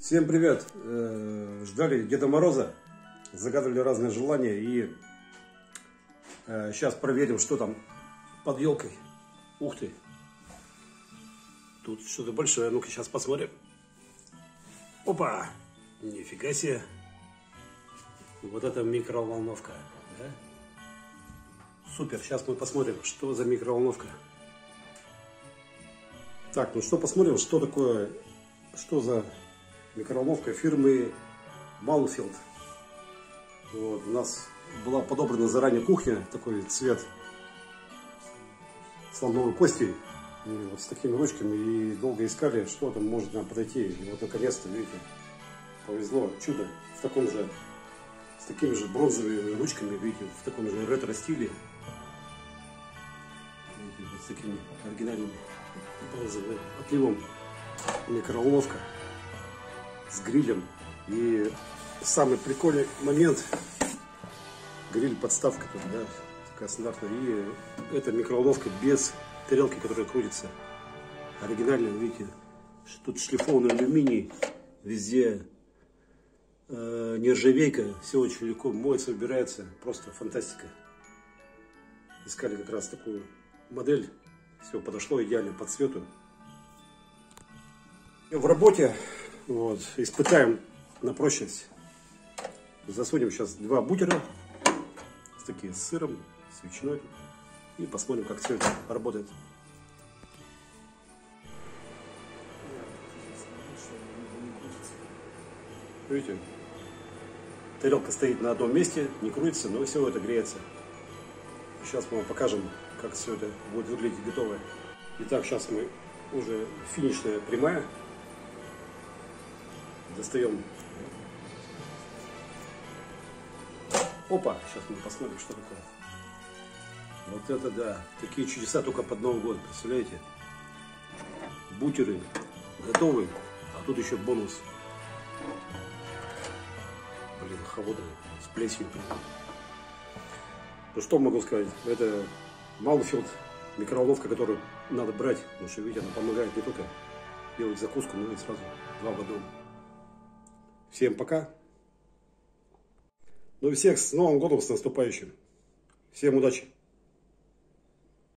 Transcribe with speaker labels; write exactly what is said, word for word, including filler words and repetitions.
Speaker 1: Всем привет! Ждали Деда Мороза, загадывали разные желания, и сейчас проверим, что там под елкой. Ух ты! Тут что-то большое, ну-ка сейчас посмотрим. Опа! Нифига себе! Вот это микроволновка, да? Супер! Сейчас мы посмотрим, что за микроволновка. Так, ну что посмотрим, что такое, что за микроволновка фирмы Mountfield. Вот, у нас была подобрана заранее кухня, такой цвет слоновой кости, и вот с такими ручками, и долго искали, что там может нам подойти. И вот наконец-то, видите, повезло, чудо, в таком же, с такими же бронзовыми ручками, видите, в таком же ретро-стиле, видите, вот с такими оригинальными бронзовым отливом. Микроволновка с грилем. И самый прикольный момент, гриль подставка тут, да, такая стандартная. И эта микроволновка без тарелки, которая крутится. Оригинально, видите, тут шлифованный алюминий, везде э, нержавейка, все очень легко моется, убирается, просто фантастика. Искали как раз такую модель, все подошло идеально по цвету. В работе. Вот, испытаем на прочность. Засунем сейчас два бутера, такие с сыром, с ветчиной, и посмотрим, как все это работает. Видите, тарелка стоит на одном месте, не крутится, но все это греется. Сейчас мы вам покажем, как все это будет выглядеть готовое. Итак, сейчас мы уже финишная прямая. Достаем. Опа, сейчас мы посмотрим, что такое. Вот это да, такие чудеса только под Новый год, представляете? Бутеры готовы, а тут еще бонус. Блин, холодная, с плесенью. Ну что могу сказать, это Mountfield микроволновка, которую надо брать, потому что, видите, она помогает не только делать закуску, но и сразу два в одном. Всем пока. Ну и всех с Новым годом, с наступающим. Всем удачи.